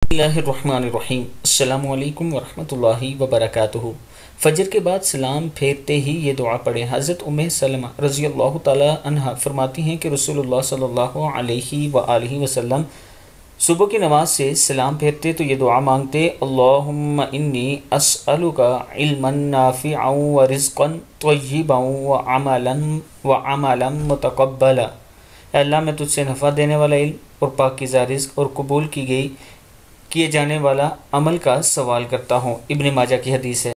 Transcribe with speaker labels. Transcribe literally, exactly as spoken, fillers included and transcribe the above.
Speaker 1: बिस्मिल्लाहिर्रहमानिर्रहीम। अस्सलामु अलैकुम वरहमतुल्लाहि वबरकातुहू। फ़जर के बाद सलाम फेरते ही ये दुआ पढ़ें। हज़रत उम्मे सलमा रज़ी अल्लाह ताला अन्हा फरमाती हैं कि रसूलुल्लाह सल्लल्लाहु अलैहि व आलिहि वसल्लम सुबह की नमाज से सलाम फेरते तो ये दुआ मांगते, अल्लाहुम्मा इन्नी अस्अलुका इल्मन नाफ़िअन व रिज़्क़न तय्यिबन व अमलन व अमलन मुतक़ब्बला। अल्लाह, मैं तुझसे नफ़ा देने वाला इल्म और पाकीज़ा रिज़्क़ और कबूल की गई किए जाने वाला अमल का सवाल करता हूँ। इब्न माजा की हदीस है।